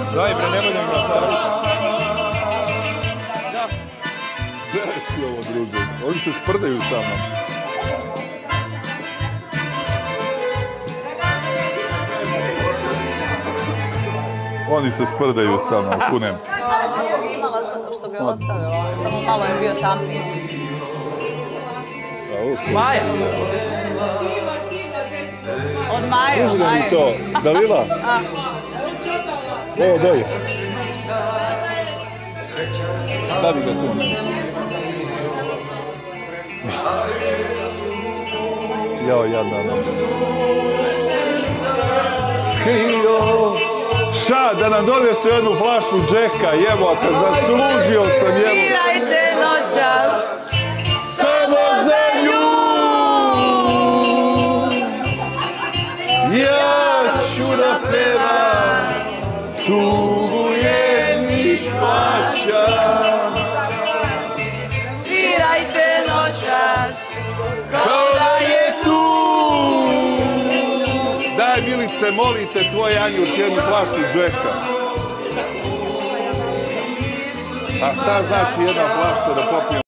Daj bre, nemoj da mi nastaviš. Gledaš ti ovo, druže. Oni se sprdaju sa mnom. Oni se sprdaju sa mnom, kunem. Imala sam to što bi ostavila, samo malo je bio tamniji. Maja. Od Maje, Može od da mi Maje. to, Dalila? Evo, doj. Stavi ga tu. Jao, jadna. Skrio. Ša, da nam donese jednu flašu Džeka, jebota, zaslužio sam jebota. Svirajte noćas. Samo za nju. Ja ću da pevam, tugujem i plaćam. Svirajte noćas. Kao da je tu. Daj, Milice, molite tvoj Anjuš jednu flašu Džeka. A šta znači jedna flaša da popijem?